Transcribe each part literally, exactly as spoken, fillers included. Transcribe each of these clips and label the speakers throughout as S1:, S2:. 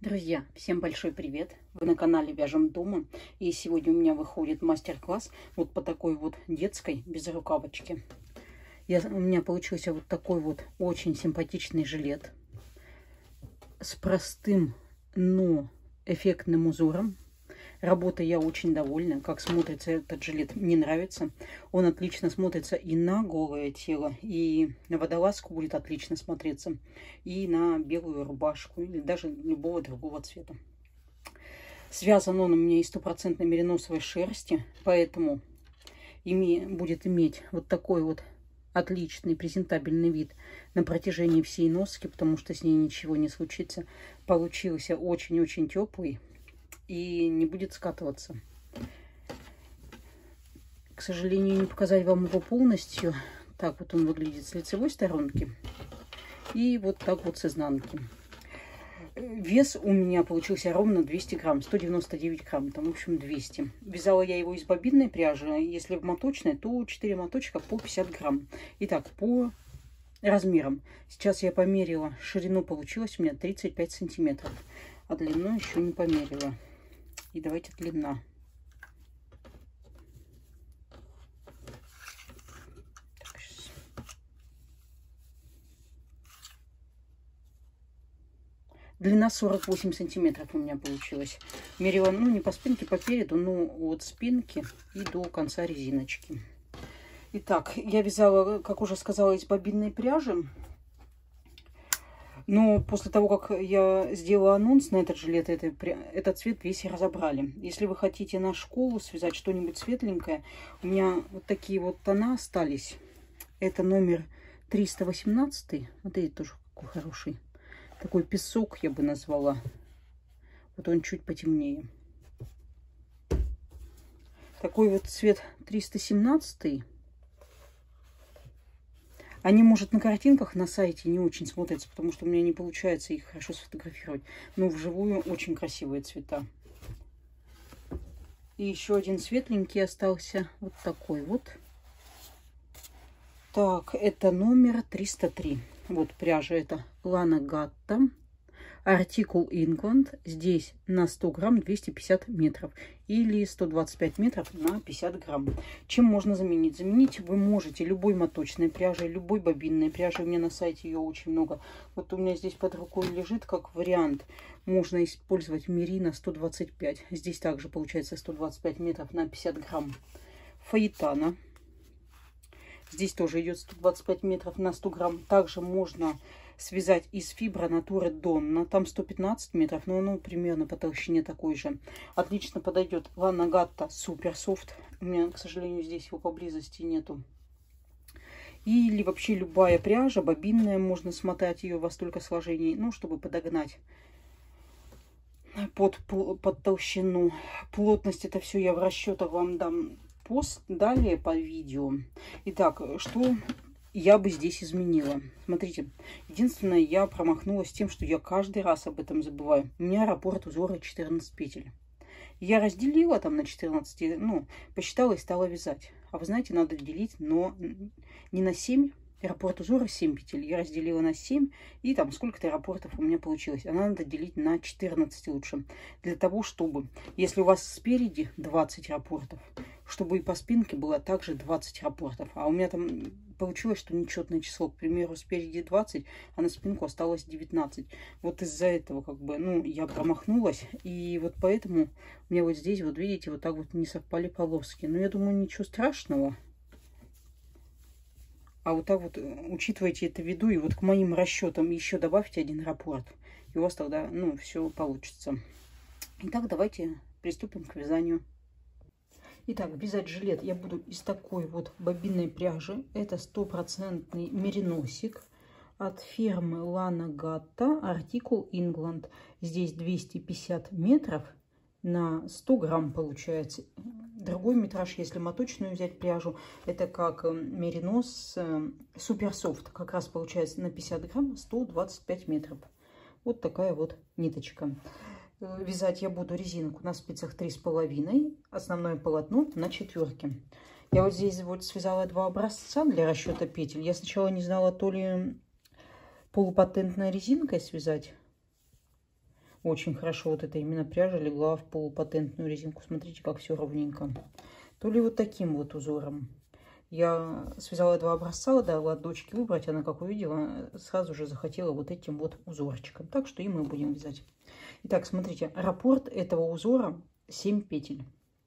S1: Друзья, всем большой привет! Вы на канале Вяжем дома. И сегодня у меня выходит мастер-класс вот по такой вот детской безрукавочке. Я, у меня получился вот такой вот очень симпатичный жилет с простым, но эффектным узором. Работой я очень довольна. Как смотрится этот жилет, мне нравится. Он отлично смотрится и на голое тело, и на водолазку будет отлично смотреться, и на белую рубашку, или даже любого другого цвета. Связан он у меня из стопроцентной мериносовой шерсти, поэтому име, будет иметь вот такой вот отличный презентабельный вид на протяжении всей носки, потому что с ней ничего не случится. Получился очень-очень теплый и не будет скатываться. К сожалению, не показать вам его полностью. Так вот он выглядит с лицевой сторонки и вот так вот с изнанки. Вес у меня получился ровно двести грамм, сто девяносто девять грамм, там в общем двести. Вязала я его из бобинной пряжи, если в моточной, то четыре моточка по пятьдесят грамм. Итак, по размерам. Сейчас я померила, ширину получилось у меня тридцать пять сантиметров, а длину еще не померила. И давайте длина. Так, длина сорок восемь сантиметров у меня получилось. Мерила, ну, не по спинке, по переду, но от спинки и до конца резиночки. Итак, я вязала, как уже сказала, из бобинной пряжи. Но после того, как я сделала анонс на этот жилет, это, этот цвет весь разобрали. Если вы хотите на школу связать что-нибудь светленькое, у меня вот такие вот тона остались. Это номер триста восемнадцать. Вот этот тоже какой хороший. Такой песок я бы назвала. Вот он чуть потемнее. Такой вот цвет триста семнадцать. Они, может, на картинках на сайте не очень смотрятся, потому что у меня не получается их хорошо сфотографировать. Но вживую очень красивые цвета. И еще один светленький остался. Вот такой вот. Так, это номер триста три. Вот пряжа это Лана Гатта. Артикул England. Здесь на сто грамм двести пятьдесят метров. Или сто двадцать пять метров на пятьдесят грамм. Чем можно заменить? Заменить вы можете любой моточной пряжей, любой бобинной пряжей. У меня на сайте ее очень много. Вот у меня здесь под рукой лежит как вариант. Можно использовать мерино сто двадцать пять. Здесь также получается сто двадцать пять метров на пятьдесят грамм. Фаэтана. Здесь тоже идет сто двадцать пять метров на сто грамм. Также можно связать из фибра натуры Донна. Там сто пятнадцать метров, но оно примерно по толщине такой же. Отлично подойдет Лана Гатта Супер Софт. У меня, к сожалению, здесь его поблизости нету. Или вообще любая пряжа, бобинная, можно смотать ее во столько сложений, ну, чтобы подогнать под, под толщину. Плотность, это все я в расчетах вам дам пост далее по видео. Итак, что я бы здесь изменила? Смотрите, единственное, я промахнулась тем, что я каждый раз об этом забываю. У меня раппорт узора четырнадцать петель. Я разделила там на четырнадцать, ну, посчитала и стала вязать. А вы знаете, надо делить, но не на семь. Раппорт узора семь петель. Я разделила на семь, и там сколько-то раппортов у меня получилось. А надо делить на четырнадцать лучше. Для того, чтобы, если у вас спереди двадцать раппортов, чтобы и по спинке было также двадцать раппортов. А у меня там получилось, что нечетное число. К примеру, спереди двадцать, а на спинку осталось девятнадцать. Вот из-за этого, как бы, ну, я промахнулась. И вот поэтому у меня вот здесь, вот видите, вот так вот не совпали полоски. Но я думаю, ничего страшного. А вот так вот учитывайте это в виду, и вот к моим расчетам еще добавьте один раппорт. И у вас тогда, ну, все получится. Итак, давайте приступим к вязанию. Итак, вязать жилет я буду из такой вот бобинной пряжи. Это стопроцентный мериносик от фирмы Лана Гатта, артикул England. Здесь двести пятьдесят метров на сто грамм получается. Другой метраж, если моточную взять пряжу, это как меринос Супер Софт. Как раз получается на пятьдесят грамм сто двадцать пять метров. Вот такая вот ниточка. Вязать я буду резинку на спицах три с половиной, основное полотно на четверке. Я вот здесь вот связала два образца для расчета петель. Я сначала не знала, то ли полупатентной резинкой связать, Очень хорошо вот эта именно пряжа легла в полупатентную резинку. Смотрите, как все ровненько. То ли вот таким вот узором. Я связала два образца, дала дочке выбрать. Она, как увидела, сразу же захотела вот этим вот узорчиком. Так что и мы будем вязать. Итак, смотрите, раппорт этого узора семь петель.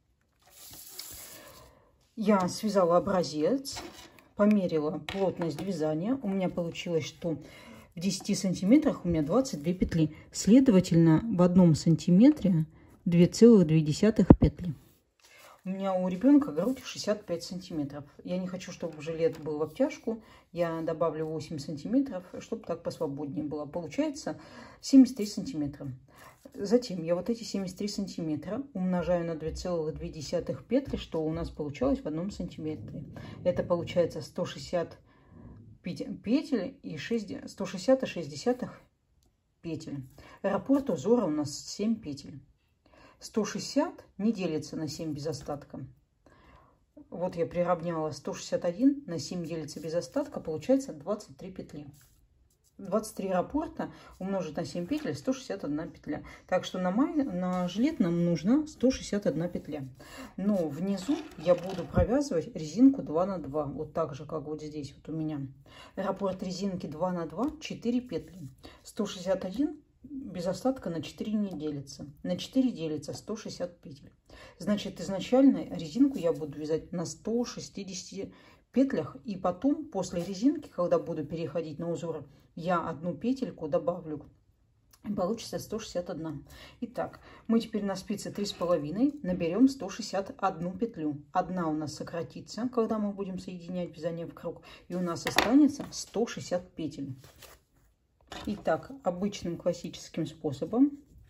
S1: Я связала образец, померила плотность вязания. У меня получилось, что в десяти сантиметрах у меня двадцать две петли. Следовательно, в одном сантиметре две целых две десятых петли. У меня у ребенка грудь шестьдесят пять сантиметров. Я не хочу, чтобы жилет был в обтяжку. Я добавлю восемь сантиметров, чтобы так посвободнее было. Получается семьдесят три сантиметра. Затем я вот эти семьдесят три сантиметра умножаю на две целых две десятых петли, что у нас получалось в одном сантиметре. Это получается сто шестьдесят петель и сто шестьдесят и шесть десятых петель. Раппорт узора у нас семь петель. сто шестьдесят не делится на семь без остатка. Вот я приравняла сто шестьдесят один на семь делится без остатка, получается двадцать три петли. двадцать три раппорта умножить на семь петель, сто шестьдесят одна петля. Так что на, май, на жилет нам нужна сто шестьдесят одна петля. Но внизу я буду провязывать резинку два на два. Вот так же, как вот здесь вот у меня. Раппорт резинки два на два, четыре петли. сто шестьдесят один без остатка на четыре не делится. На четыре делится сто шестьдесят петель. Значит, изначально резинку я буду вязать на ста шестидесяти петлях. И потом, после резинки, когда буду переходить на узор, я одну петельку добавлю. Получится сто шестьдесят одна. Итак, мы теперь на спице три с половиной наберем сто шестьдесят одну петлю. Одна у нас сократится, когда мы будем соединять вязание в круг. И у нас останется сто шестьдесят петель. Итак, обычным классическим способом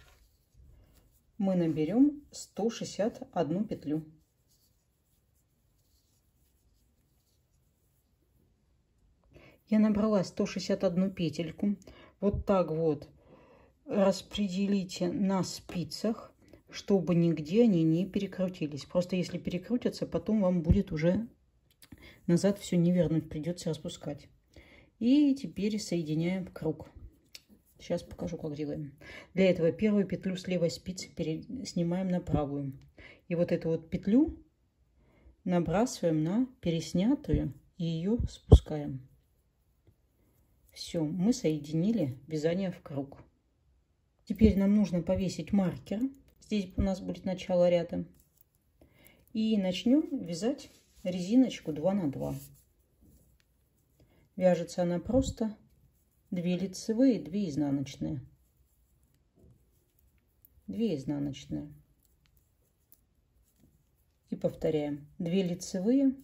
S1: мы наберем сто шестьдесят одну петлю. Я набрала сто шестьдесят одну петельку. Вот так вот распределите на спицах, чтобы нигде они не перекрутились. Просто если перекрутятся, потом вам будет уже назад все не вернуть, придется распускать. И теперь соединяем круг. Сейчас покажу, как делаем. Для этого первую петлю с левой спицы снимаем на правую. И вот эту вот петлю набрасываем на переснятую и ее спускаем. Все, мы соединили вязание в круг. Теперь нам нужно повесить маркер. Здесь у нас будет начало ряда. И начнем вязать резиночку два на два. Вяжется она просто две лицевые, две изнаночные. две изнаночные. И повторяем. две лицевые,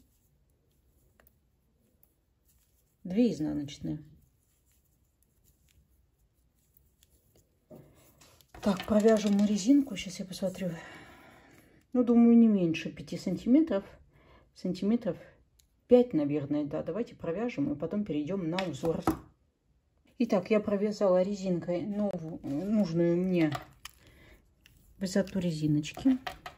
S1: две изнаночные. Так, провяжем мы резинку. Сейчас я посмотрю. Ну, думаю, не меньше пяти сантиметров. Сантиметров пять, наверное, да. Давайте провяжем и потом перейдем на узор. Итак, я провязала резинкой новую, нужную мне высоту резиночки.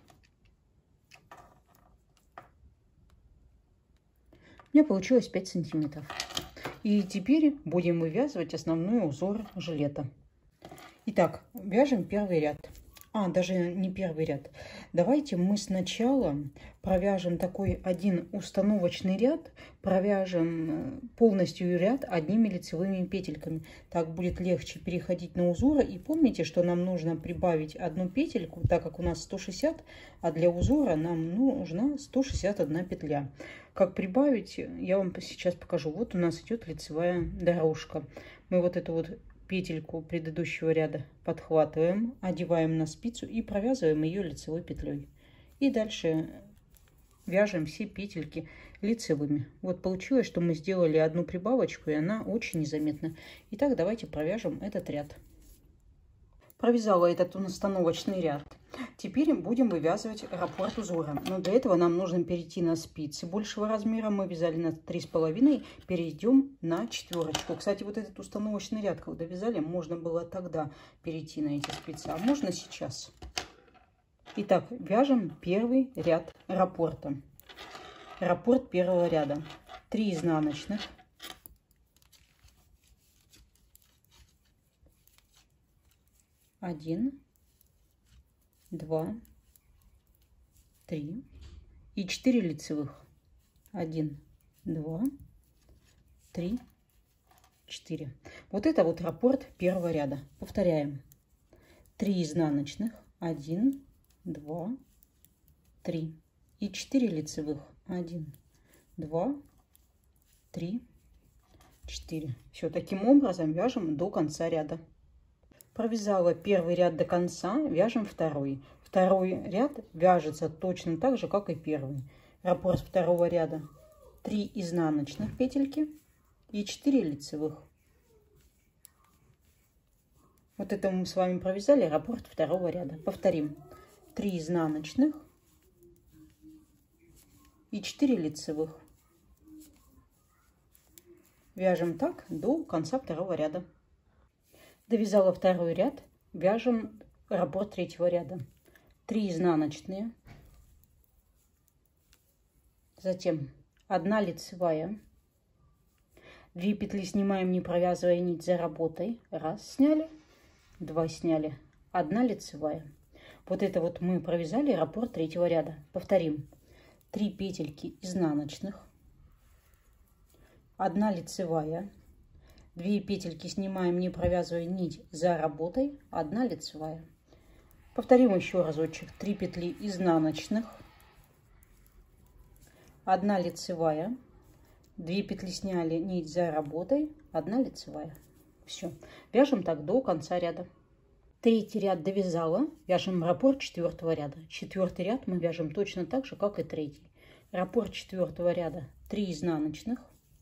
S1: У меня получилось пять сантиметров. И теперь будем вывязывать основной узор жилета. Итак, вяжем первый ряд. А, даже не первый ряд. Давайте мы сначала провяжем такой один установочный ряд, провяжем полностью ряд одними лицевыми петельками. Так будет легче переходить на узоры. И помните, что нам нужно прибавить одну петельку, так как у нас сто шестьдесят, а для узора нам нужна сто шестьдесят одна петля. Как прибавить, я вам сейчас покажу. Вот у нас идет лицевая дорожка. Мы вот эту вот петельку предыдущего ряда подхватываем, одеваем на спицу и провязываем ее лицевой петлей. И дальше вяжем все петельки лицевыми. Вот получилось, что мы сделали одну прибавочку, и она очень незаметна. Итак, давайте провяжем этот ряд. Провязала этот установочный ряд. Теперь будем вывязывать раппорт узора. Но для этого нам нужно перейти на спицы большего размера. Мы вязали на три с половиной, перейдем на четверочку. Кстати, вот этот установочный ряд, когда вязали, можно было тогда перейти на эти спицы, а можно сейчас. Итак, вяжем первый ряд раппорта. Раппорт первого ряда. три изнаночных. один, два, три и четыре лицевых. один, два, три, четыре. Вот это вот раппорт первого ряда. Повторяем. три изнаночных. один, два, три и четыре лицевых. один, два, три, четыре. Все, таким образом вяжем до конца ряда. Провязала первый ряд до конца, вяжем второй. Второй ряд вяжется точно так же, как и первый. Раппорт второго ряда: три изнаночных петельки и четыре лицевых. Вот это мы с вами провязали раппорт второго ряда. Повторим. три изнаночных и четыре лицевых. Вяжем так до конца второго ряда. Довязала второй ряд, вяжем раппорт третьего ряда. три изнаночные, затем одна лицевая, две петли снимаем, не провязывая нить за работой. Раз, сняли, два, сняли, одна лицевая. Вот это вот мы провязали раппорт третьего ряда. Повторим. три петельки изнаночных, одна лицевая, две петельки снимаем, не провязывая нить за работой, одна лицевая. Повторим еще разочек. три петли изнаночных, одна лицевая, две петли сняли, нить за работой, одна лицевая. Все, вяжем так до конца ряда. Третий ряд довязала, вяжем раппорт четвертого ряда. Четвертый ряд мы вяжем точно так же, как и третий. Раппорт четвертого ряда: три изнаночных,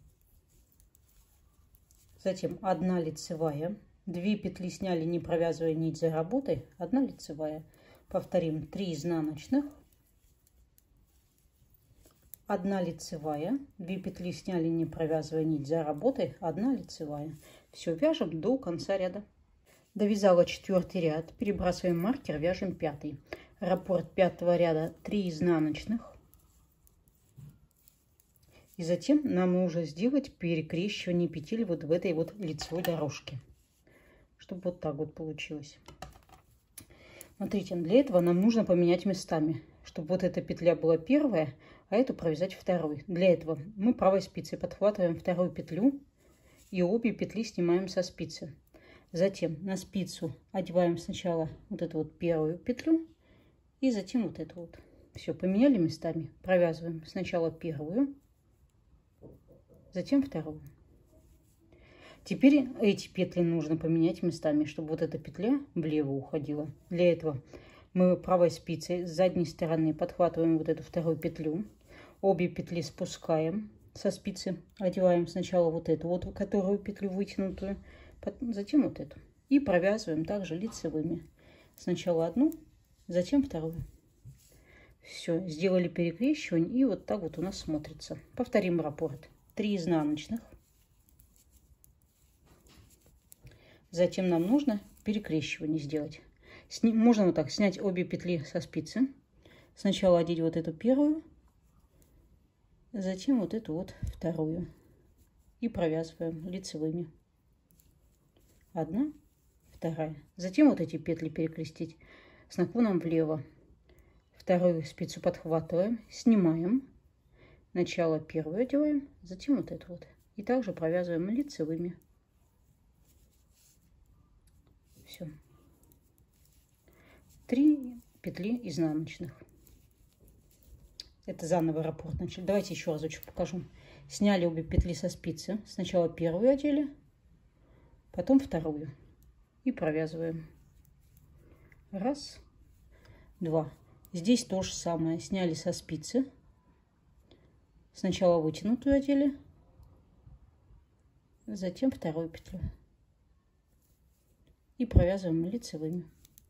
S1: затем одна лицевая, две петли сняли, не провязывая нить за работой, одна лицевая. Повторим. три изнаночных, одна лицевая, две петли сняли, не провязывая нить за работой, одна лицевая. Все, вяжем до конца ряда. Довязала четвертый ряд, перебрасываем маркер, вяжем пятый. Раппорт пятого ряда: три изнаночных. И затем нам нужно сделать перекрещивание петель вот в этой вот лицевой дорожке, чтобы вот так вот получилось. Смотрите, для этого нам нужно поменять местами, чтобы вот эта петля была первая, а эту провязать второй. Для этого мы правой спицей подхватываем вторую петлю и обе петли снимаем со спицы. Затем на спицу одеваем сначала вот эту вот первую петлю и затем вот эту вот. Все, поменяли местами. Провязываем сначала первую, затем вторую. Теперь эти петли нужно поменять местами, чтобы вот эта петля влево уходила. Для этого мы правой спицей с задней стороны подхватываем вот эту вторую петлю, обе петли спускаем со спицы, одеваем сначала вот эту вот, которую петлю вытянутую, затем вот эту. И провязываем также лицевыми. Сначала одну, затем вторую. Все, сделали перекрещивание, и вот так вот у нас смотрится. Повторим раппорт. три изнаночных. Затем нам нужно перекрещивание сделать. Сни... Можно вот так снять обе петли со спицы. Сначала одеть вот эту первую, затем вот эту вот вторую. И провязываем лицевыми. Одна, вторая. Затем вот эти петли перекрестить с наклоном влево. Вторую спицу подхватываем, снимаем. Начало первую одеваем, затем вот эту вот. И также провязываем лицевыми. Все. Три петли изнаночных. Это заново раппорт начали. Давайте еще разочек покажу. Сняли обе петли со спицы. Сначала первую одели, потом вторую. И провязываем. Раз, два. Здесь то же самое. Сняли со спицы. Сначала вытянутую одели, затем вторую петлю. И провязываем лицевыми.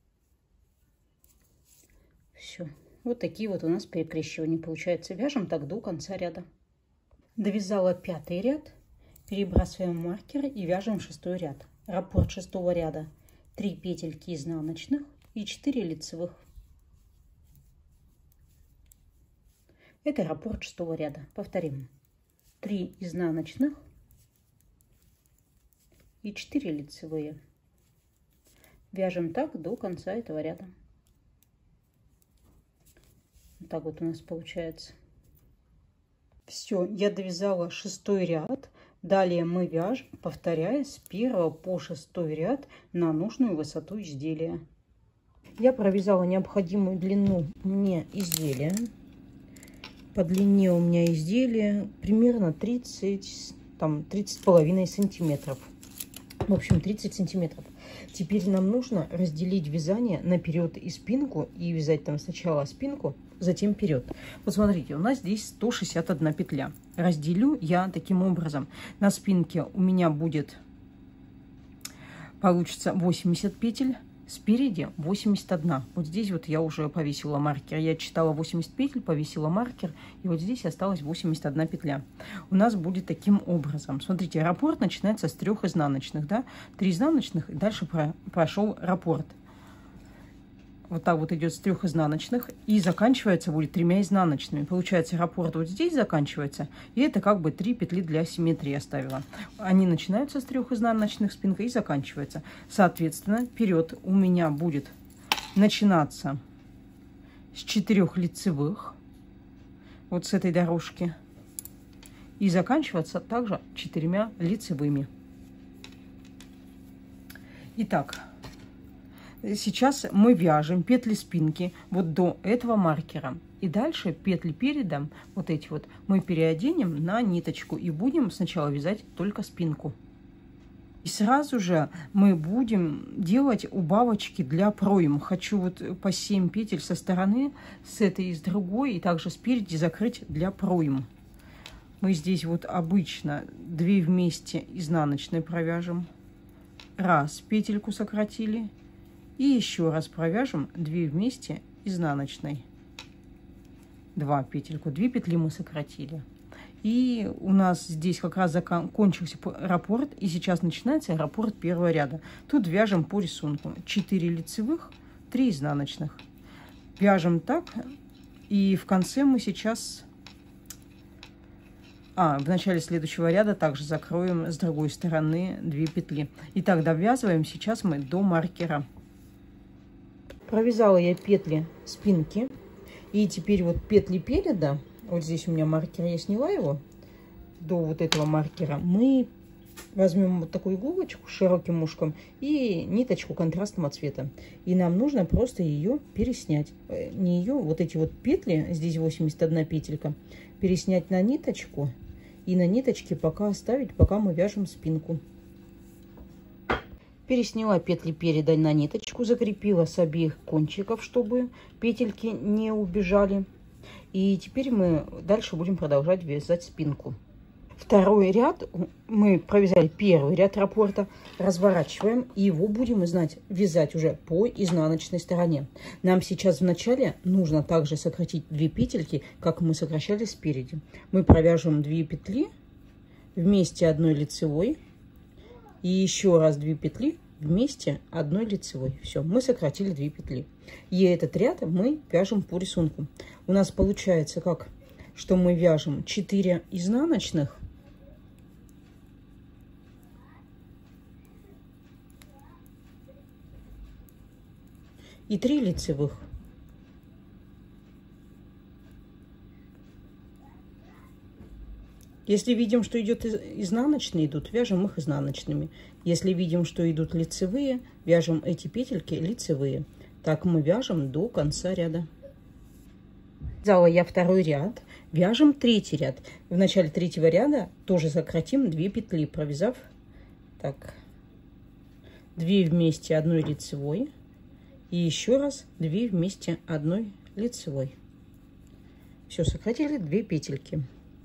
S1: Все. Вот такие вот у нас перекрещивания получается. Вяжем так до конца ряда. Довязала пятый ряд. Перебрасываем маркер и вяжем шестой ряд. Раппорт шестого ряда: три петельки изнаночных и четыре лицевых. Это раппорт шестого ряда. Повторим. три изнаночных и четыре лицевые. Вяжем так до конца этого ряда. Вот так вот у нас получается. Все, я довязала шестой ряд. Далее мы вяжем, повторяя с первого по шестой ряд на нужную высоту изделия. Я провязала необходимую длину мне изделия. По длине у меня изделия примерно тридцать, там тридцать с половиной сантиметров. В общем, тридцать сантиметров. Теперь нам нужно разделить вязание на перед и спинку и вязать там сначала спинку, затем перед. Вот смотрите, у нас здесь сто шестьдесят одна петля. Разделю я таким образом. На спинке у меня будет, получится восемьдесят петель, спереди восемьдесят одна. Вот здесь вот я уже повесила маркер. Я читала восемьдесят петель, повесила маркер, и вот здесь осталась восемьдесят одна петля. У нас будет таким образом. Смотрите, раппорт начинается с трех изнаночных, да? Три изнаночных, и дальше про, прошел раппорт. Вот так вот идет с трех изнаночных, и заканчивается будет тремя изнаночными. Получается, раппорт вот здесь заканчивается, и это как бы три петли для симметрии оставила. Они начинаются с трех изнаночных, спинка, и заканчивается. Соответственно, вперед у меня будет начинаться с четырех лицевых, вот с этой дорожки, и заканчиваться также четырьмя лицевыми. Итак, сейчас мы вяжем петли спинки вот до этого маркера. И дальше петли переда, вот эти вот, мы переоденем на ниточку и будем сначала вязать только спинку. И сразу же мы будем делать убавочки для пройм. Хочу вот по семь петель со стороны, с этой и с другой, и также спереди закрыть для пройм. Мы здесь вот обычно две вместе изнаночной провяжем. Раз, петельку сократили. И еще раз провяжем две вместе изнаночной. Два петельку, две петли мы сократили. И у нас здесь как раз закончился раппорт, и сейчас начинается раппорт первого ряда. Тут вяжем по рисунку четыре лицевых, три изнаночных. Вяжем так, и в конце мы сейчас, а в начале следующего ряда также закроем с другой стороны две петли. Итак, довязываем сейчас мы до маркера. Провязала я петли спинки, и теперь вот петли переда, вот здесь у меня маркер, я сняла его до вот этого маркера, мы возьмем вот такую иголочку с широким ушком и ниточку контрастного цвета, и нам нужно просто ее переснять, не ее, вот эти вот петли, здесь восемьдесят одна петелька, переснять на ниточку и на ниточке пока оставить, пока мы вяжем спинку. Пересняла петли переда на ниточку, закрепила с обеих кончиков, чтобы петельки не убежали. И теперь мы дальше будем продолжать вязать спинку. Второй ряд мы провязали первый ряд раппорта, разворачиваем, и его будем знать, вязать уже по изнаночной стороне. Нам сейчас вначале нужно также сократить две петельки, как мы сокращали спереди. Мы провяжем две петли вместе одной лицевой. И еще раз две петли вместе одной лицевой. Все, мы сократили две петли. И этот ряд мы вяжем по рисунку. У нас получается как, что мы вяжем четыре изнаночных, и три лицевых. Если видим, что идет изнаночные идут, вяжем их изнаночными. Если видим, что идут лицевые, вяжем эти петельки лицевые. Так мы вяжем до конца ряда. Вязала я второй ряд, вяжем третий ряд. В начале третьего ряда тоже сократим две петли, провязав так две вместе одной лицевой и еще раз две вместе одной лицевой. Все, сократили две петельки.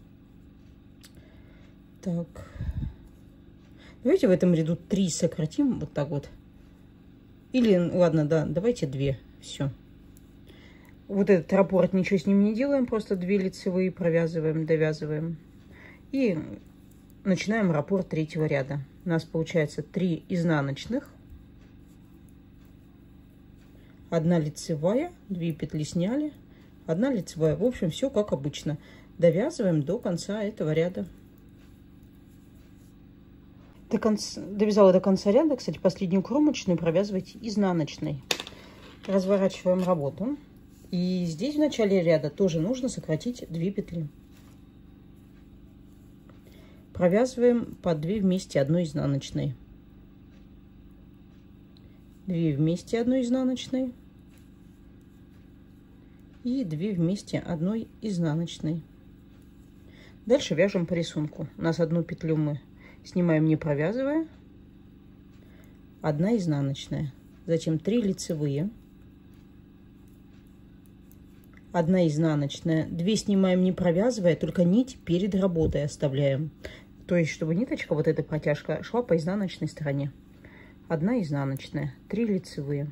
S1: Так, давайте в этом ряду три сократим, вот так вот. Или, ладно, да, давайте две, все. Вот этот раппорт, ничего с ним не делаем, просто две лицевые провязываем, довязываем. И начинаем раппорт третьего ряда. У нас получается три изнаночных, одна лицевая, две петли сняли, одна лицевая. В общем, все как обычно. Довязываем до конца этого ряда. До конца, довязала до конца ряда. Кстати, последнюю кромочную провязывайте изнаночной. Разворачиваем работу. И здесь в начале ряда тоже нужно сократить две петли. Провязываем по две вместе одной изнаночной. две вместе одной изнаночной. И две вместе одной изнаночной. Дальше вяжем по рисунку. У нас одну петлю мы снимаем, не провязывая. одна изнаночная. Затем три лицевые. одна изнаночная. две снимаем, не провязывая, только нить перед работой оставляем. То есть, чтобы ниточка, вот эта протяжка, шла по изнаночной стороне. одна изнаночная. три лицевые.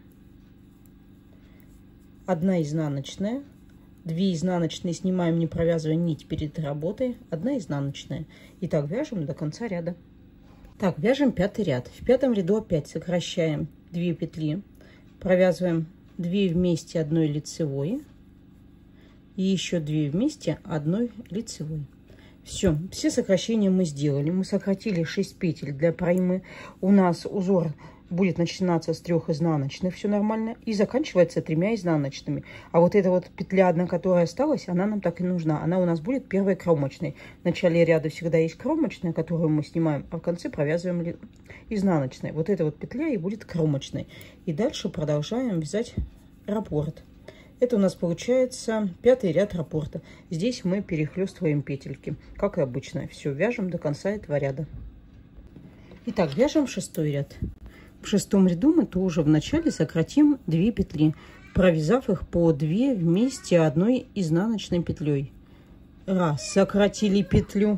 S1: одна изнаночная. две изнаночные снимаем, не провязывая нить перед работой. одна изнаночная. И так вяжем до конца ряда. Так, вяжем пятый ряд. В пятом ряду опять сокращаем две петли. Провязываем две вместе одной лицевой. И еще две вместе одной лицевой. Все, все сокращения мы сделали. Мы сократили шесть петель для проймы. У нас узор будет начинаться с трех изнаночных, все нормально, и заканчивается тремя изнаночными. А вот эта вот петля одна, которая осталась, она нам так и нужна. Она у нас будет первой кромочной. В начале ряда всегда есть кромочная, которую мы снимаем, а в конце провязываем изнаночной. Вот эта вот петля и будет кромочной. И дальше продолжаем вязать раппорт. Это у нас получается пятый ряд раппорта. Здесь мы перехлестываем петельки, как и обычно. Все, вяжем до конца этого ряда. Итак, вяжем шестой ряд. В шестом ряду мы тоже в начале сократим две петли, провязав их по две вместе одной изнаночной петлей. Раз, сократили петлю.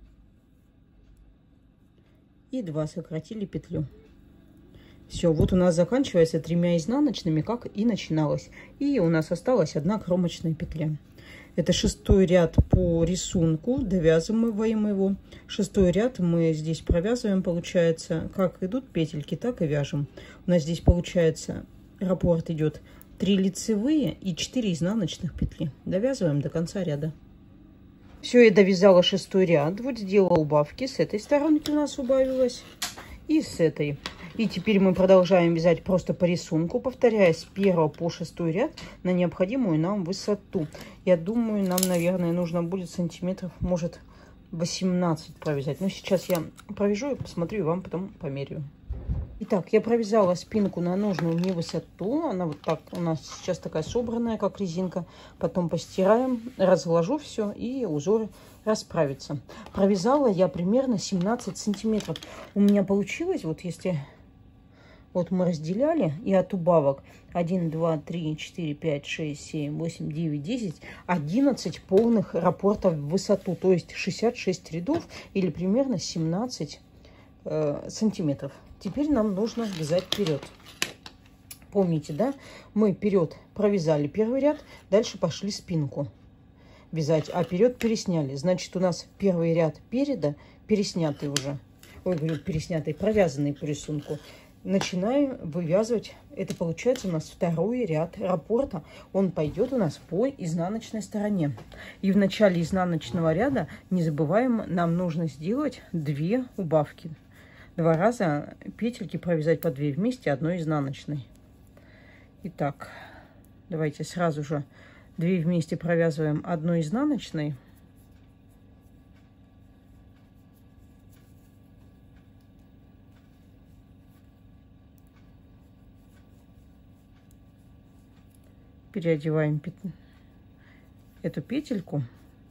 S1: И два, сократили петлю. Все, вот у нас заканчивается тремя изнаночными, как и начиналось. И у нас осталась одна кромочная петля. Это шестой ряд по рисунку, довязываем его. Шестой ряд мы здесь провязываем, получается, как идут петельки, так и вяжем. У нас здесь получается раппорт идет три лицевые и четыре изнаночных петли. Довязываем до конца ряда. Все, я довязала шестой ряд, вот сделала убавки. С этой стороны у нас убавилась и с этой. И теперь мы продолжаем вязать просто по рисунку, повторяя с первого по шестой ряд на необходимую нам высоту. Я думаю, нам, наверное, нужно будет сантиметров, может, восемнадцать провязать. Но сейчас я провяжу и посмотрю, и вам потом померяю. Итак, я провязала спинку на нужную мне высоту. Она вот так у нас сейчас такая собранная, как резинка. Потом постираем, разложу все, и узор расправится. Провязала я примерно семнадцать сантиметров. У меня получилось, вот если... Вот мы разделяли, и от убавок один, два, три, четыре, пять, шесть, семь, восемь, девять, десять, одиннадцать полных раппортов в высоту. То есть шестьдесят шесть рядов или примерно семнадцать э, сантиметров. Теперь нам нужно вязать вперед. Помните, да? Мы вперед провязали первый ряд, дальше пошли спинку вязать, а вперед пересняли. Значит, у нас первый ряд переда переснятый уже. Ой, говорю, переснятый, провязанный по рисунку. Начинаем вывязывать, это получается у нас второй ряд раппорта. Он пойдет у нас по изнаночной стороне. И в начале изнаночного ряда, не забываем, нам нужно сделать две убавки. Два раза петельки провязать по две вместе одной изнаночной. Итак, давайте сразу же две вместе провязываем одной изнаночной. Переодеваем пет... эту петельку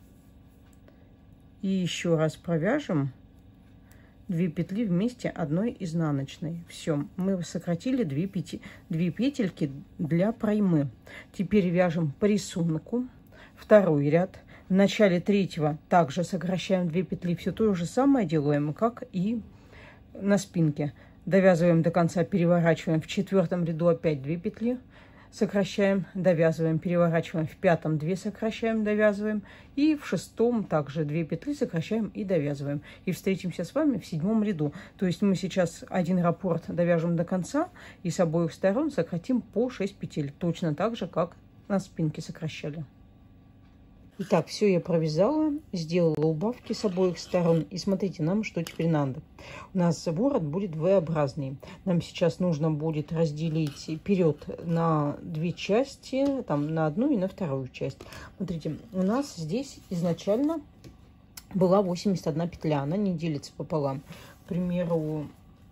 S1: и еще раз провяжем две петли вместе одной изнаночной. Все, мы сократили две, пяти... две петельки для проймы. Теперь вяжем по рисунку второй ряд. В начале третьего также сокращаем две петли. Все то же самое делаем, как и на спинке. Довязываем до конца, переворачиваем. В четвертом ряду опять две петли. Сокращаем, довязываем, переворачиваем. В пятом две сокращаем, довязываем. И в шестом также две петли сокращаем и довязываем. И встретимся с вами в седьмом ряду. То есть мы сейчас один раппорт довяжем до конца и с обоих сторон сократим по шесть петель. Точно так же, как на спинке сокращали. Итак, все я провязала, сделала убавки с обоих сторон. И смотрите, нам что теперь надо. У нас ворот будет V-образный. Нам сейчас нужно будет разделить вперед на две части, там на одну и на вторую часть. Смотрите, у нас здесь изначально была восемьдесят одна петля, она не делится пополам. К примеру,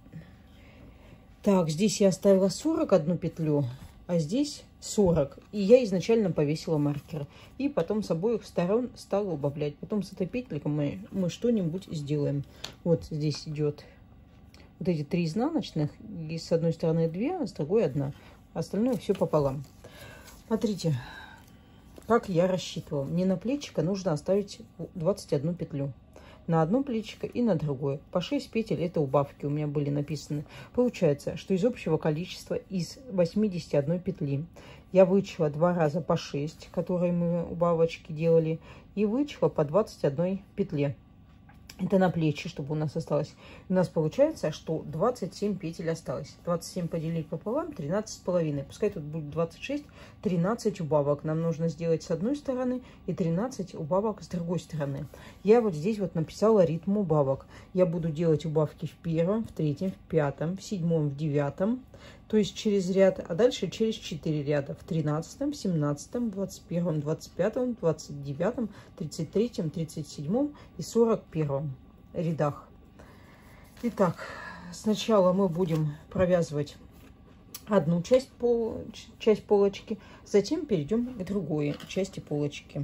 S1: так, здесь я оставила сорок одну петлю, а здесь сорок. И я изначально повесила маркер. И потом с обоих сторон стала убавлять. Потом с этой петелькой мы, мы что-нибудь сделаем. Вот здесь идет вот эти три изнаночных. И с одной стороны две, а с другой одна. Остальное все пополам. Смотрите, как я рассчитывала. Мне на плечико нужно оставить двадцать одну петлю. На одно плечико и на другое. По шесть петель это убавки у меня были написаны. Получается, что из общего количества, из восьмидесяти одной петли, я вычла два раза по шесть, которые мы убавочки делали, и вычла по двадцать одной петле. Это на плечи, чтобы у нас осталось. У нас получается, что двадцать семь петель осталось. двадцать семь поделить пополам, тринадцать с половиной. Пускай тут будет двадцать шесть, тринадцать убавок. Нам нужно сделать с одной стороны и тринадцать убавок с другой стороны. Я вот здесь вот написала ритм убавок. Я буду делать убавки в первом, в третьем, в пятом, в седьмом, в девятом. То есть через ряд, а дальше через четыре ряда. В тринадцатом, в семнадцатом, двадцать первом, двадцать пятом, двадцать девятом, тридцать третьем, тридцать седьмом и сорок первом рядах. Итак, сначала мы будем провязывать одну часть, пол, часть полочки, затем перейдем к другой части полочки.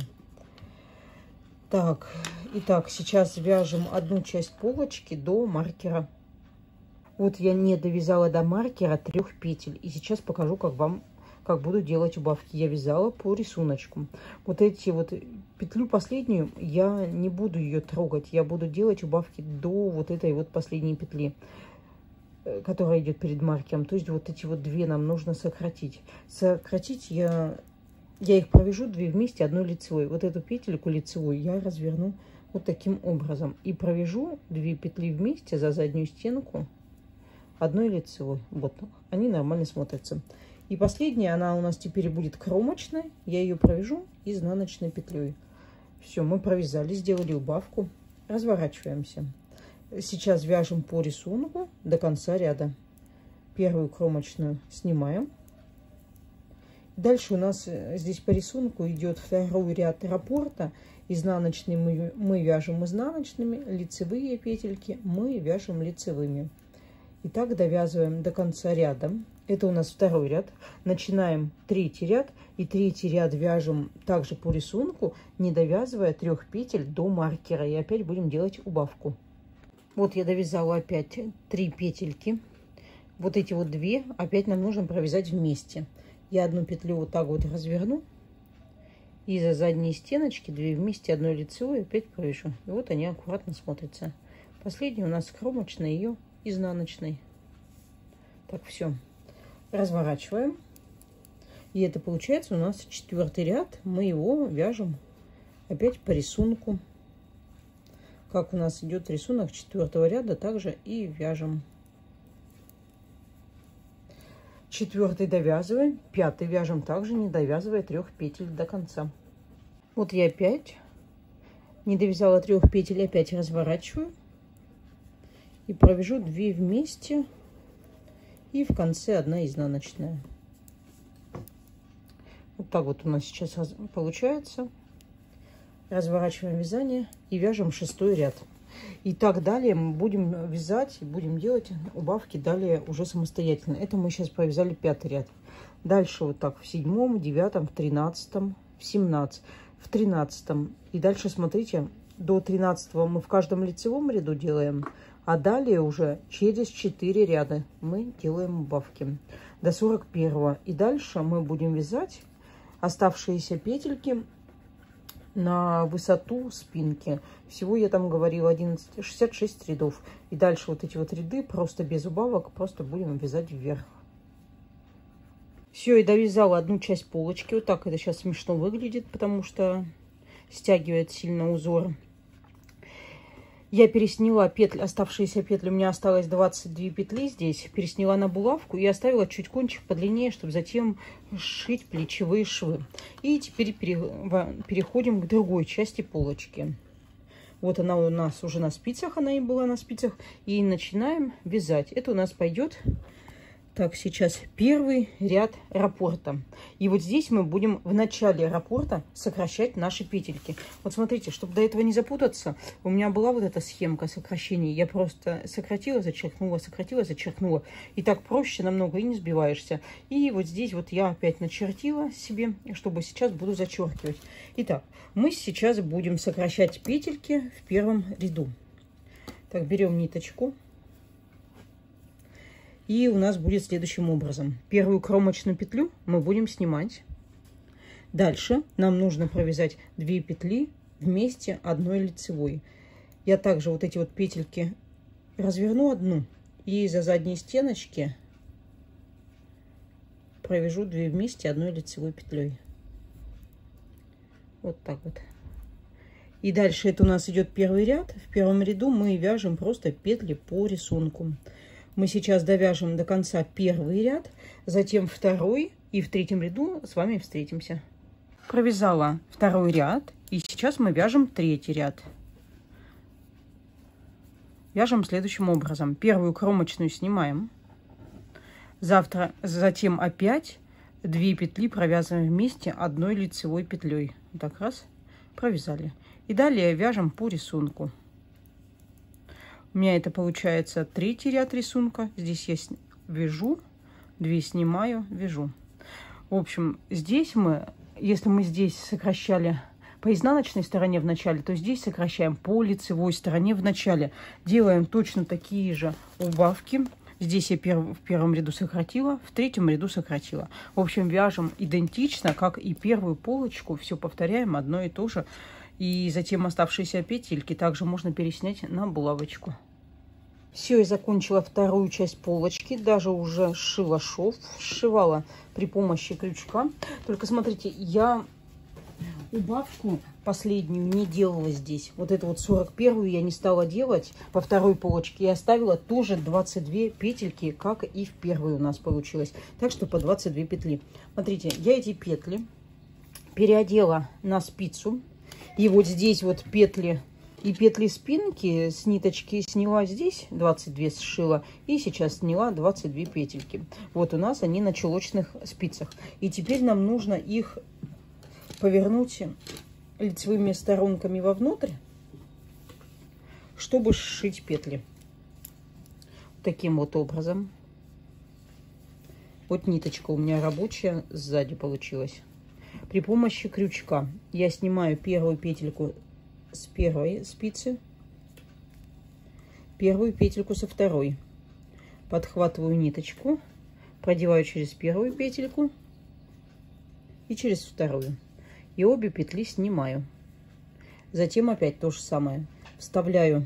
S1: Так, итак, сейчас вяжем одну часть полочки до маркера. Вот я не довязала до маркера трех петель. И сейчас покажу, как вам, как буду делать убавки. Я вязала по рисунку. Вот эти вот петлю последнюю я не буду ее трогать. Я буду делать убавки до вот этой вот последней петли, которая идет перед маркером. То есть вот эти вот две нам нужно сократить. Сократить я, я их провяжу две вместе одной лицевой. Вот эту петельку лицевую я разверну вот таким образом. И провяжу две петли вместе за заднюю стенку одной лицевой. Вот, они нормально смотрятся. И последняя, она у нас теперь будет кромочная. Я ее провяжу изнаночной петлей. Все, мы провязали, сделали убавку. Разворачиваемся. Сейчас вяжем по рисунку до конца ряда. Первую кромочную снимаем. Дальше у нас здесь по рисунку идет второй ряд раппорта. Изнаночный мы, мы вяжем изнаночными, лицевые петельки мы вяжем лицевыми. Итак, довязываем до конца ряда. Это у нас второй ряд. Начинаем третий ряд. И третий ряд вяжем также по рисунку, не довязывая трех петель до маркера. И опять будем делать убавку. Вот я довязала опять три петельки. Вот эти вот две опять нам нужно провязать вместе. Я одну петлю вот так вот разверну. И за задние стеночки две вместе одной лицевой опять провяжу. И вот они аккуратно смотрятся. Последняя у нас кромочная, ее изнаночной. Так, все. Разворачиваем. И это получается у нас четвертый ряд. Мы его вяжем опять по рисунку. Как у нас идет рисунок четвертого ряда, также и вяжем. Четвертый довязываем. Пятый вяжем также, не довязывая трех петель до конца. Вот я опять не довязала трех петель, опять разворачиваю. И провяжу две вместе. И в конце одна изнаночная. Вот так вот у нас сейчас получается. Разворачиваем вязание и вяжем шестой ряд. И так далее мы будем вязать, будем делать убавки далее уже самостоятельно. Это мы сейчас провязали пятый ряд. Дальше вот так в седьмом, девятом, в тринадцатом, в семнадцатом, в тринадцатом. И дальше смотрите, до тринадцатого мы в каждом лицевом ряду делаем, а далее уже через четыре ряда мы делаем убавки до сорок первого. И дальше мы будем вязать оставшиеся петельки на высоту спинки. Всего я там говорила одиннадцать, шестьдесят шесть рядов. И дальше вот эти вот ряды просто без убавок просто будем вязать вверх. Все, и довязала одну часть полочки. Вот так это сейчас смешно выглядит, потому что стягивает сильно узор. Я пересняла петли, оставшиеся петли, у меня осталось двадцать две петли здесь. Пересняла на булавку и оставила чуть кончик подлиннее, чтобы затем сшить плечевые швы. И теперь переходим к другой части полочки. Вот она у нас уже на спицах, она и была на спицах. И начинаем вязать. Это у нас пойдет... Так, сейчас первый ряд раппорта. И вот здесь мы будем в начале раппорта сокращать наши петельки. Вот смотрите, чтобы до этого не запутаться, у меня была вот эта схемка сокращений. Я просто сократила, зачеркнула, сократила, зачеркнула. И так проще намного, и не сбиваешься. И вот здесь вот я опять начертила себе, чтобы сейчас буду зачеркивать. Итак, мы сейчас будем сокращать петельки в первом ряду. Так, берем ниточку. И у нас будет следующим образом. Первую кромочную петлю мы будем снимать. Дальше нам нужно провязать две петли вместе одной лицевой. Я также вот эти вот петельки разверну одну. И за задние стеночки провяжу две вместе одной лицевой петлей. Вот так вот. И дальше это у нас идет первый ряд. В первом ряду мы вяжем просто петли по рисунку. Мы сейчас довяжем до конца первый ряд, затем второй, и в третьем ряду с вами встретимся. Провязала второй ряд, и сейчас мы вяжем третий ряд. Вяжем следующим образом. Первую кромочную снимаем. Завтра, затем опять две петли провязываем вместе одной лицевой петлей. Так, раз, провязали. И далее вяжем по рисунку. У меня это получается третий ряд рисунка. Здесь я вяжу, две снимаю, вяжу. В общем, здесь мы, если мы здесь сокращали по изнаночной стороне в начале, то здесь сокращаем по лицевой стороне в начале. Делаем точно такие же убавки. Здесь я перв, в первом ряду сократила, в третьем ряду сократила. В общем, вяжем идентично, как и первую полочку. Все повторяем одно и то же. И затем оставшиеся петельки также можно переснять на булавочку. Все, я закончила вторую часть полочки. Даже уже сшила шов. Сшивала при помощи крючка. Только смотрите, я убавку последнюю не делала здесь. Вот эту вот сорок первую я не стала делать во второй полочке. Я оставила тоже двадцать две петельки, как и в первой у нас получилось. Так что по двадцать две петли. Смотрите, я эти петли переодела на спицу. И вот здесь вот петли и петли спинки с ниточки сняла здесь, двадцать две сшила. И сейчас сняла двадцать две петельки. Вот у нас они на чулочных спицах. И теперь нам нужно их повернуть лицевыми сторонками вовнутрь, чтобы сшить петли. Таким вот образом. Вот ниточка у меня рабочая сзади получилась. При помощи крючка я снимаю первую петельку с первой спицы, первую петельку со второй, подхватываю ниточку, продеваю через первую петельку и через вторую, и обе петли снимаю. Затем опять то же самое, вставляю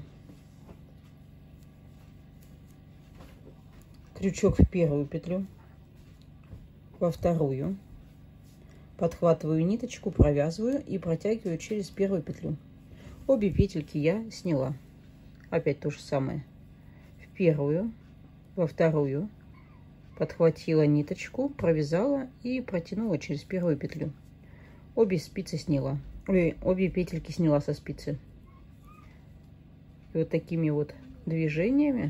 S1: крючок в первую петлю, во вторую, подхватываю ниточку, провязываю и протягиваю через первую петлю. Обе петельки я сняла. Опять то же самое. В первую, во вторую, подхватила ниточку, провязала и протянула через первую петлю. Обе спицы сняла. Ой, обе петельки сняла со спицы. И вот такими вот движениями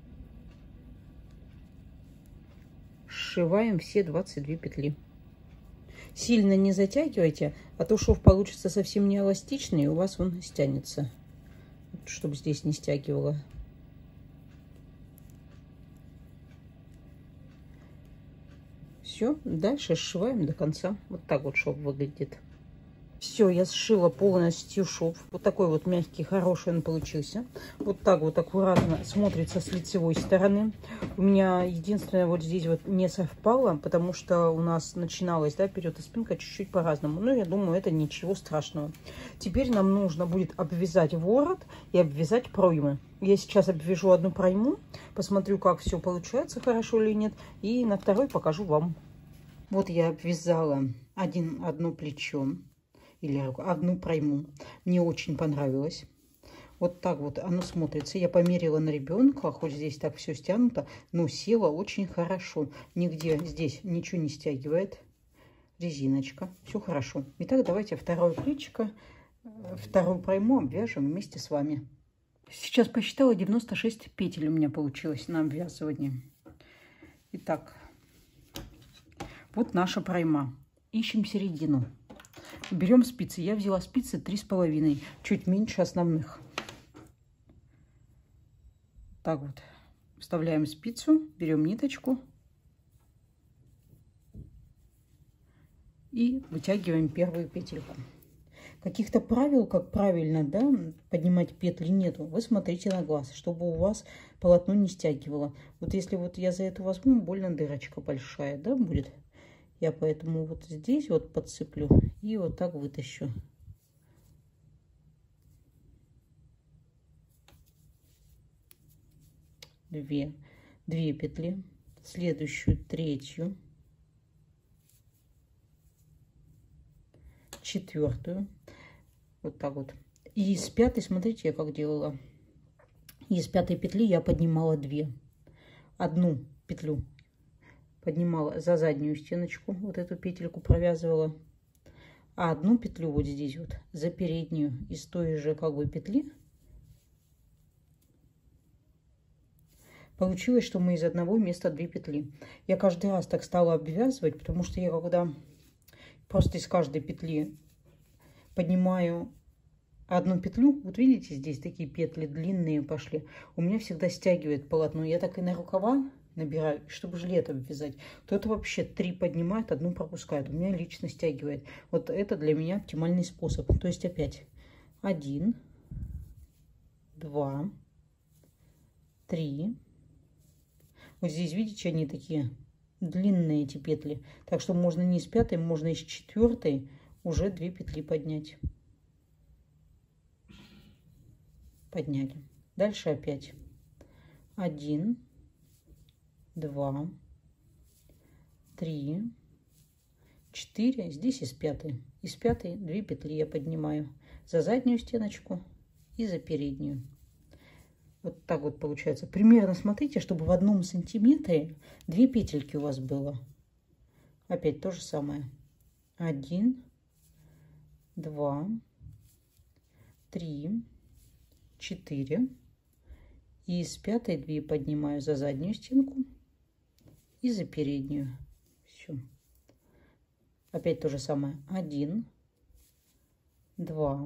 S1: сшиваем все двадцать две петли. Сильно не затягивайте, а то шов получится совсем не эластичный, и у вас он стянется, чтобы здесь не стягивало. Все, дальше сшиваем до конца. Вот так вот шов выглядит. Все, я сшила полностью шов. Вот такой вот мягкий, хороший он получился. Вот так вот аккуратно смотрится с лицевой стороны. У меня единственное вот здесь вот не совпало, потому что у нас начиналась, да, вперед и спинка чуть-чуть по-разному. Но я думаю, это ничего страшного. Теперь нам нужно будет обвязать ворот и обвязать проймы. Я сейчас обвяжу одну пройму, посмотрю, как все получается, хорошо или нет. И на второй покажу вам. Вот я обвязала один, одно плечо. Или одну пройму. Мне очень понравилось. Вот так вот оно смотрится. Я померила на ребенка, хоть здесь так все стянуто, но село очень хорошо. Нигде здесь ничего не стягивает. Резиночка. Все хорошо. Итак, давайте второе плечико, вторую пройму обвяжем вместе с вами. Сейчас посчитала, девяносто шесть петель у меня получилось на обвязывании. Итак, вот наша пройма. Ищем середину. Берем спицы. Я взяла спицы три с половиной, чуть меньше основных. Так вот. Вставляем спицу, берем ниточку и вытягиваем первую петельку. Каких-то правил, как правильно, да, поднимать петли нету. Вы смотрите на глаз, чтобы у вас полотно не стягивало. Вот если вот я за это возьму, больно дырочка большая, да, будет. Я поэтому вот здесь вот подцеплю и вот так вытащу. Две, две петли, следующую третью, четвертую, вот так вот. И с пятой, смотрите, я как делала. Из пятой петли я поднимала две. Одну петлю поднимала за заднюю стеночку, вот эту петельку провязывала, а одну петлю вот здесь вот за переднюю из той же как бы петли. Получилось, что мы из одного места две петли. Я каждый раз так стала обвязывать, потому что я когда просто из каждой петли поднимаю одну петлю, вот видите, здесь такие петли длинные пошли, у меня всегда стягивает полотно. Я так и на рукава набираю, чтобы жилет обвязать. Кто-то вообще три поднимает, одну пропускает. У меня лично стягивает. Вот это для меня оптимальный способ. То есть опять один, два, три. Вот здесь, видите, они такие длинные, эти петли. Так что можно не с пятой, можно и с четвертой уже две петли поднять. Подняли. Дальше опять один, два, три, четыре. Здесь из пятой. Из пятой две петли я поднимаю за заднюю стеночку и за переднюю. Вот так вот получается. Примерно смотрите, чтобы в одном сантиметре две петельки у вас было. Опять то же самое. Один, два, три, четыре. И из пятой две поднимаю за заднюю стенку и за переднюю. Все. Опять то же самое. Один, два,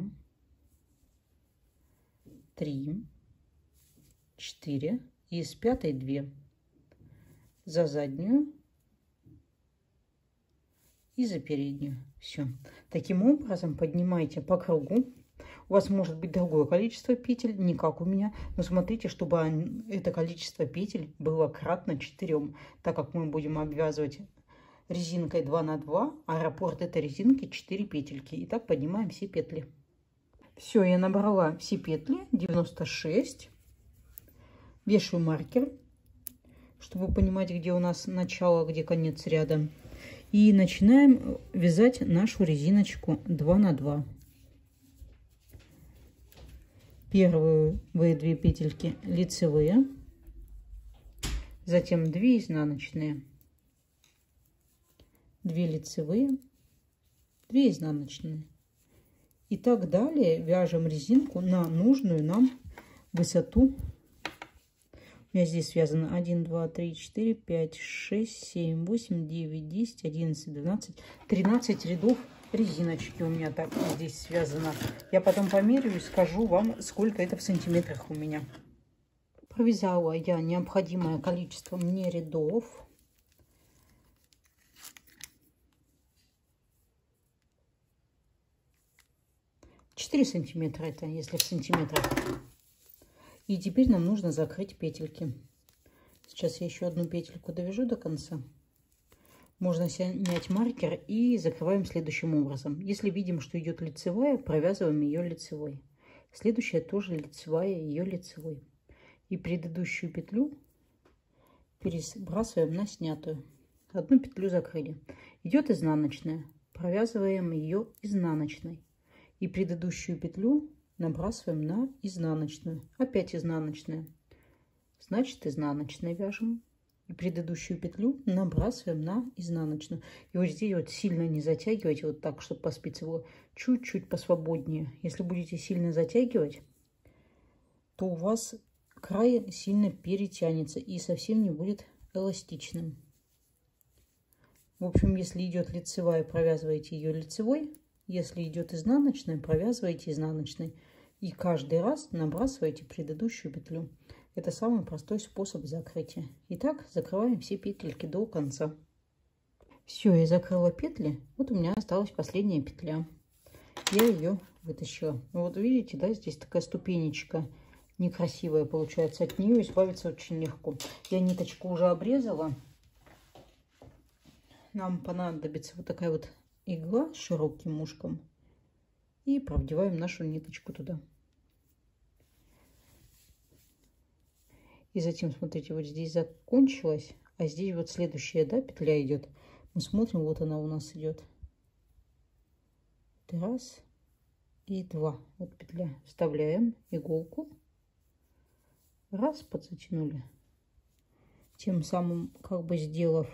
S1: три, четыре. И из пятой две за заднюю и за переднюю. Все. Таким образом поднимайте по кругу. У вас может быть другое количество петель, не как у меня. Но смотрите, чтобы это количество петель было кратно четырем. Так как мы будем обвязывать резинкой два на два, а раппорт этой резинки четыре петельки. И так поднимаем все петли. Все, я набрала все петли, девяносто шесть. Вешаю маркер, чтобы понимать, где у нас начало, где конец ряда. И начинаем вязать нашу резиночку два на два. Первые две петельки лицевые, затем две изнаночные, две лицевые, две изнаночные. И так далее вяжем резинку на нужную нам высоту. У меня здесь связано один, два, три, четыре, пять, шесть, семь, восемь, девять, десять, одиннадцать, двенадцать, тринадцать рядов резиночки у меня так здесь связано. Я потом померю и скажу вам, сколько это в сантиметрах у меня. Провязала я необходимое количество мне рядов. четыре сантиметра это, если в сантиметрах. И теперь нам нужно закрыть петельки. Сейчас я еще одну петельку довяжу до конца. Можно снять маркер и закрываем следующим образом. Если видим, что идет лицевая, провязываем ее лицевой. Следующая тоже лицевая, ее лицевой. И предыдущую петлю перебрасываем на снятую. Одну петлю закрыли. Идет изнаночная. Провязываем ее изнаночной. И предыдущую петлю набрасываем на изнаночную. Опять изнаночная. Значит, изнаночной вяжем. И предыдущую петлю набрасываем на изнаночную. И вот здесь вот сильно не затягивайте, вот так, чтобы по спице было чуть-чуть посвободнее. Если будете сильно затягивать, то у вас край сильно перетянется и совсем не будет эластичным. В общем, если идет лицевая, провязывайте ее лицевой. Если идет изнаночная, провязывайте изнаночной. И каждый раз набрасывайте предыдущую петлю. Это самый простой способ закрытия. Итак, закрываем все петельки до конца. Все, я закрыла петли. Вот у меня осталась последняя петля. Я ее вытащила. Вот видите, да, здесь такая ступенечка некрасивая получается. От нее избавиться очень легко. Я ниточку уже обрезала. Нам понадобится вот такая вот игла с широким ушком. И продеваем нашу ниточку туда. И затем, смотрите, вот здесь закончилась, а здесь вот следующая, да, петля идет. Мы смотрим, вот она у нас идет. Раз и два. Вот петля. Вставляем иголку. Раз, подзатянули. Тем самым как бы сделав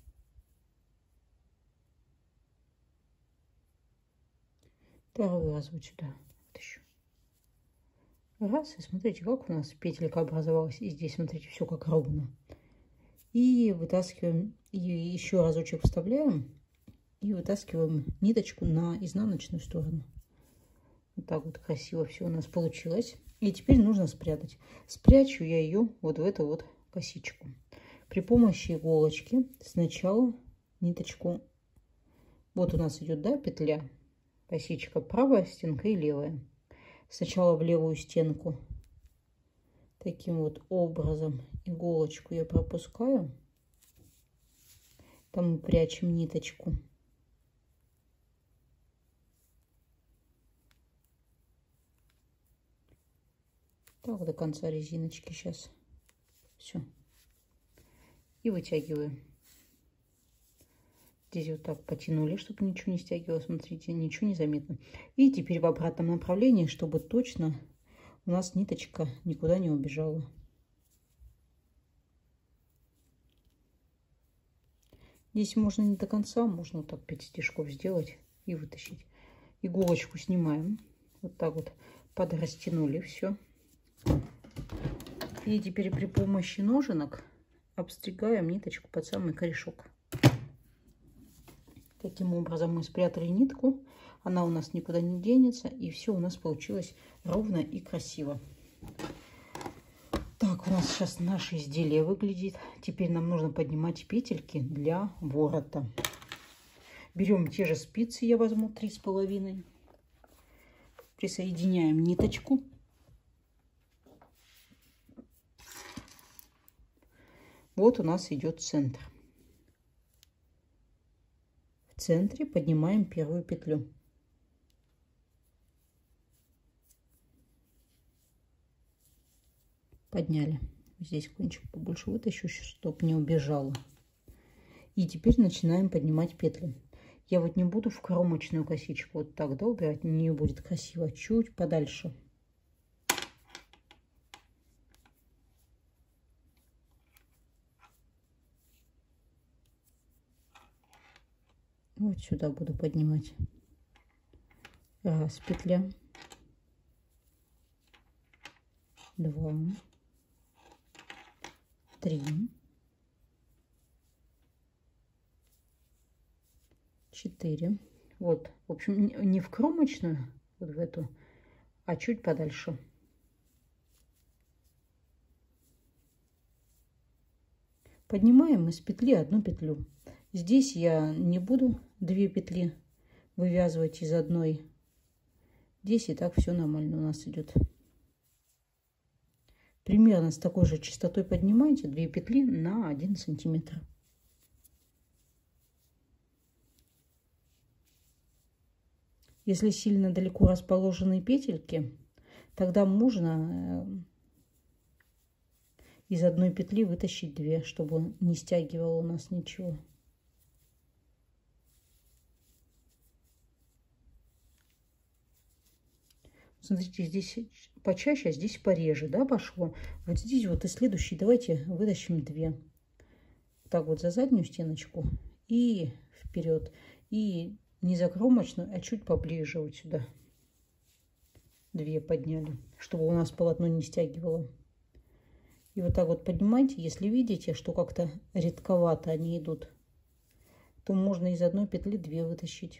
S1: второй раз вот сюда. Вот еще. Раз, и смотрите, как у нас петелька образовалась. И здесь, смотрите, все как ровно. И вытаскиваем, и еще разочек вставляем. И вытаскиваем ниточку на изнаночную сторону. Вот так вот красиво все у нас получилось. И теперь нужно спрятать. Спрячу я ее вот в эту вот косичку. При помощи иголочки сначала ниточку. Вот у нас идет, да, петля. Косичка, правая стенка и левая. Сначала в левую стенку таким вот образом иголочку я пропускаю. Там мы прячем ниточку. Так, до конца резиночки сейчас. Все. И вытягиваю. Здесь вот так потянули, чтобы ничего не стягивалось. Смотрите, ничего не заметно. И теперь в обратном направлении, чтобы точно у нас ниточка никуда не убежала. Здесь можно не до конца, можно вот так пять стежков сделать и вытащить. Иголочку снимаем. Вот так вот подрастянули все. И теперь при помощи ноженок обстригаем ниточку под самый корешок. Таким образом мы спрятали нитку, она у нас никуда не денется, и все у нас получилось ровно и красиво. Так, у нас сейчас наше изделие выглядит. Теперь нам нужно поднимать петельки для ворота. Берем те же спицы, я возьму три с половиной. Присоединяем ниточку. Вот у нас идет центр. В центре поднимаем первую петлю. Подняли. Здесь кончик побольше вытащу, чтобы не убежало. И теперь начинаем поднимать петли. Я вот не буду в кромочную косичку вот так, да, убирать. У нее будет красиво. Чуть подальше. Вот сюда буду поднимать. Раз петля. Два. Три. Четыре. Вот. В общем, не в кромочную, вот в эту, а чуть подальше. Поднимаем из петли одну петлю. Здесь я не буду две петли вывязывать из одной. Здесь и так все нормально у нас идет. Примерно с такой же частотой поднимаете две петли на один сантиметр. Если сильно далеко расположены петельки, тогда можно из одной петли вытащить две, чтобы не стягивало у нас ничего. Смотрите, здесь почаще, а здесь пореже, да, пошло. Вот здесь вот и следующий. Давайте вытащим две. Так вот за заднюю стеночку и вперед. И не за кромочную, а чуть поближе вот сюда. Две подняли, чтобы у нас полотно не стягивало. И вот так вот поднимайте. Если видите, что как-то редковато они идут, то можно из одной петли две вытащить.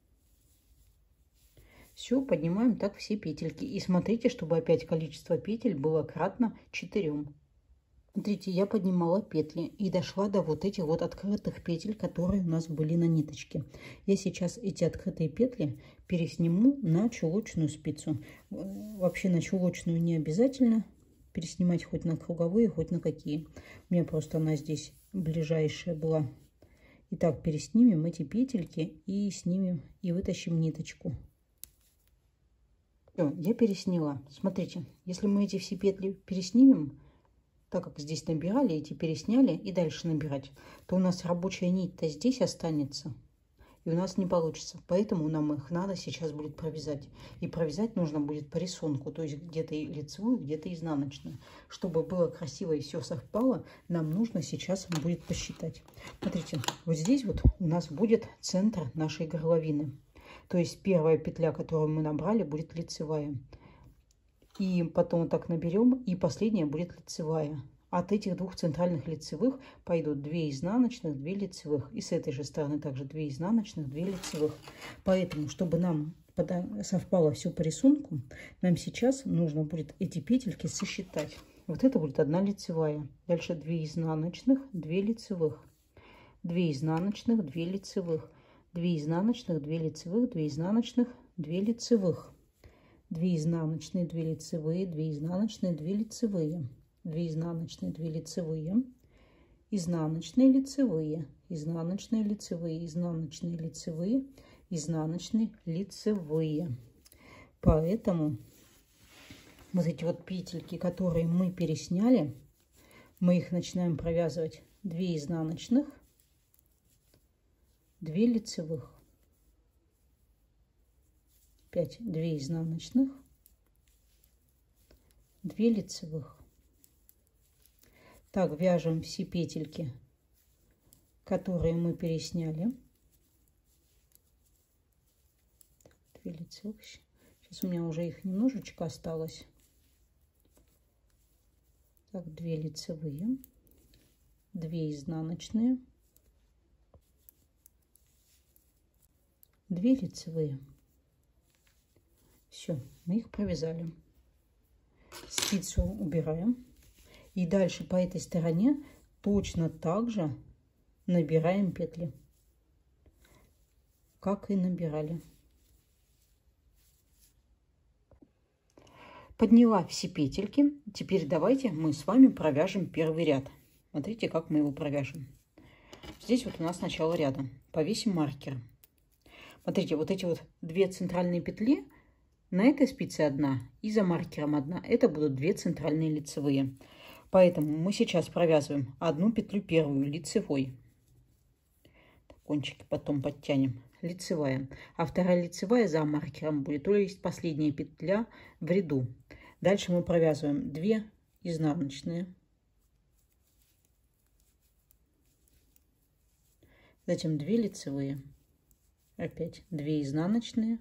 S1: Все, поднимаем так все петельки. И смотрите, чтобы опять количество петель было кратно четырем. Смотрите, я поднимала петли и дошла до вот этих вот открытых петель, которые у нас были на ниточке. Я сейчас эти открытые петли пересниму на чулочную спицу. Вообще на чулочную не обязательно переснимать хоть на круговые, хоть на какие. У меня просто она здесь ближайшая была. Итак, переснимем эти петельки и снимем и вытащим ниточку. Все, я пересняла. Смотрите, если мы эти все петли переснимем, так как здесь набирали, эти пересняли и дальше набирать, то у нас рабочая нить-то здесь останется. И у нас не получится. Поэтому нам их надо сейчас будет провязать. И провязать нужно будет по рисунку. То есть где-то и лицевую, где-то изнаночную. Чтобы было красиво и все совпало, нам нужно сейчас будет посчитать. Смотрите, вот здесь вот у нас будет центр нашей горловины. То есть первая петля, которую мы набрали, будет лицевая. И потом вот так наберем, и последняя будет лицевая. От этих двух центральных лицевых пойдут две изнаночных, две лицевых. И с этой же стороны также две изнаночных, две лицевых. Поэтому, чтобы нам совпало все по рисунку, нам сейчас нужно будет эти петельки сосчитать. Вот это будет одна лицевая. Дальше две изнаночных, две лицевых. две изнаночных, две лицевых. две изнаночных, две лицевых, две изнаночных, две лицевых. две изнаночные, две лицевые, две изнаночные, две лицевые. две изнаночные, две лицевые, изнаночные, лицевые, изнаночные, лицевые, изнаночные, лицевые, изнаночные, лицевые. Поэтому вот эти вот петельки, которые мы пересняли, мы их начинаем провязывать две изнаночных, две лицевых, опять две изнаночных, две лицевых. Так, вяжем все петельки, которые мы пересняли. две лицевых. Сейчас у меня уже их немножечко осталось. Так, две лицевые, две изнаночные, две лицевые. Все, мы их провязали. Спицу убираем. И дальше по этой стороне точно так же набираем петли, как и набирали. Подняла все петельки. Теперь давайте мы с вами провяжем первый ряд. Смотрите, как мы его провяжем. Здесь вот у нас начало ряда. Повесим маркер. Смотрите, вот эти вот две центральные петли, на этой спице одна и за маркером одна. Это будут две центральные лицевые. Поэтому мы сейчас провязываем одну петлю первую лицевой. Кончики потом подтянем. Лицевая. А вторая лицевая за маркером будет. То есть последняя петля в ряду. Дальше мы провязываем две изнаночные. Затем две лицевые. Опять две изнаночные.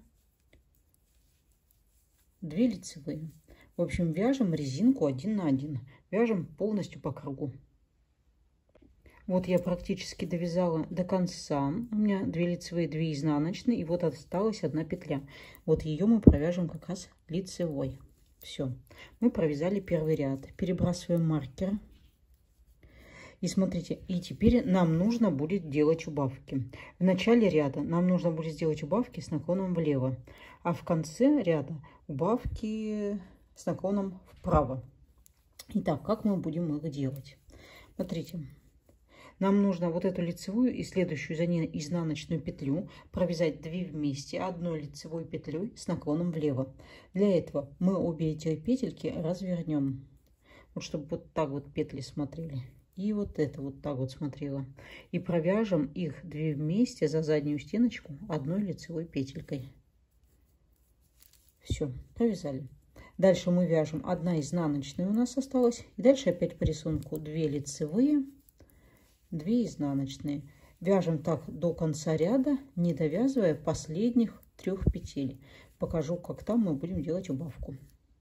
S1: две лицевые. В общем, вяжем резинку один на один. Вяжем полностью по кругу. Вот я практически довязала до конца. У меня две лицевые, две изнаночные. И вот осталась одна петля. Вот ее мы провяжем как раз лицевой. Все. Мы провязали первый ряд. Перебрасываем маркер. И смотрите, и теперь нам нужно будет делать убавки. В начале ряда нам нужно будет сделать убавки с наклоном влево. А в конце ряда убавки с наклоном вправо. Итак, как мы будем их делать? Смотрите, нам нужно вот эту лицевую и следующую за ней изнаночную петлю провязать две вместе одной лицевой петлей с наклоном влево. Для этого мы обе эти петельки развернем, вот чтобы вот так вот петли смотрели. И вот это вот так вот смотрела. И провяжем их две вместе за заднюю стеночку одной лицевой петелькой. Все, провязали. Дальше мы вяжем одна изнаночная у нас осталась. И дальше опять по рисунку две лицевые, две изнаночные. Вяжем так до конца ряда, не довязывая последних трех петель. Покажу, как там мы будем делать убавку.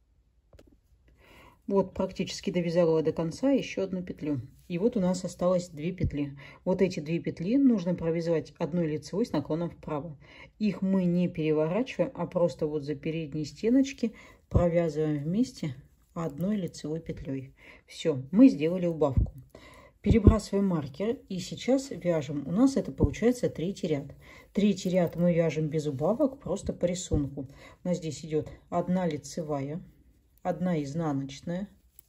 S1: Вот практически довязала до конца еще одну петлю. И вот у нас осталось две петли. Вот эти две петли нужно провязать одной лицевой с наклоном вправо. Их мы не переворачиваем, а просто вот за передние стеночки провязываем вместе одной лицевой петлей. Все, мы сделали убавку. Перебрасываем маркер и сейчас вяжем. У нас это получается третий ряд. Третий ряд мы вяжем без убавок, просто по рисунку. У нас здесь идет одна лицевая, одна изнаночная.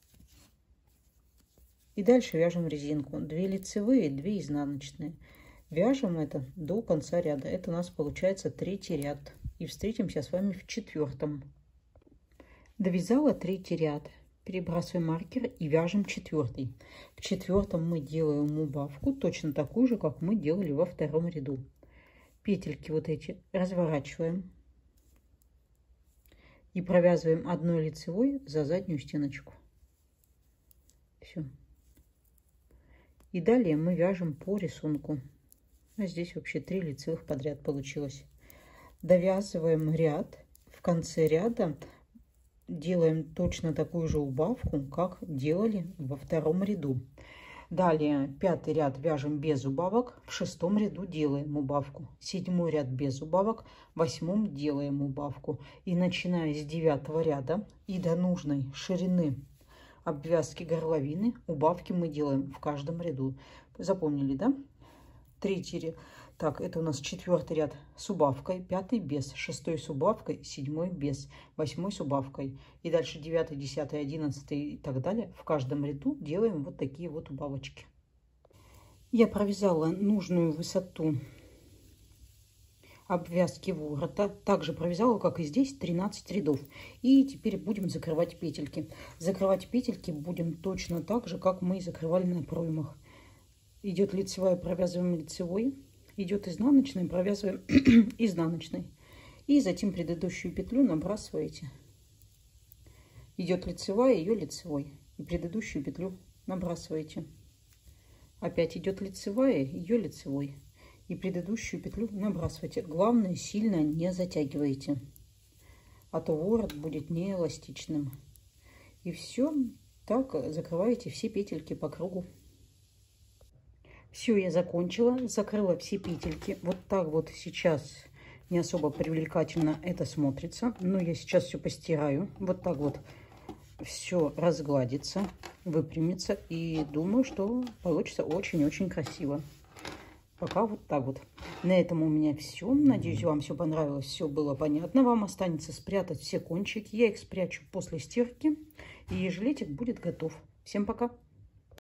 S1: И дальше вяжем резинку. две лицевые, две изнаночные. Вяжем это до конца ряда. Это у нас получается третий ряд. И встретимся с вами в четвертом. Довязала третий ряд. Перебрасываем маркер и вяжем четвертый. В четвертом мы делаем убавку, точно такую же, как мы делали во втором ряду. Петельки вот эти разворачиваем. И провязываем одной лицевой за заднюю стеночку. Все. И далее мы вяжем по рисунку. А здесь вообще три лицевых подряд получилось. Довязываем ряд. В конце ряда делаем точно такую же убавку, как делали во втором ряду. Далее пятый ряд вяжем без убавок. В шестом ряду делаем убавку. Седьмой ряд без убавок. В восьмом делаем убавку. И начиная с девятого ряда и до нужной ширины обвязки горловины убавки мы делаем в каждом ряду. Запомнили, да? Третий ряд. Так, это у нас четвертый ряд с убавкой, пятый без, шестой с убавкой, седьмой без, восьмой с убавкой. И дальше девятый, десятый, одиннадцатый и так далее. В каждом ряду делаем вот такие вот убавочки. Я провязала нужную высоту обвязки ворота. Также провязала, как и здесь, тринадцать рядов. И теперь будем закрывать петельки. Закрывать петельки будем точно так же, как мы и закрывали на проймах. Идет лицевая, провязываем лицевой. Идет изнаночная, провязываем изнаночной. И затем предыдущую петлю набрасываете. Идет лицевая, ее лицевой. И предыдущую петлю набрасываете. Опять идет лицевая, ее лицевой. И предыдущую петлю набрасывайте. Главное, сильно не затягивайте. А то ворот будет неэластичным. И все. Так закрываете все петельки по кругу. Все, я закончила, закрыла все петельки. Вот так вот сейчас не особо привлекательно это смотрится. Но я сейчас все постираю. Вот так вот все разгладится, выпрямится. И думаю, что получится очень-очень красиво. Пока вот так вот. На этом у меня все. Надеюсь, вам все понравилось, все было понятно. Вам останется спрятать все кончики. Я их спрячу после стирки. И жилетик будет готов. Всем пока!